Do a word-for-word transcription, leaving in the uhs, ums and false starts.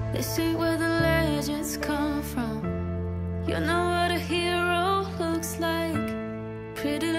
This ain't where the legends come from. You know what a hero looks like. Pretty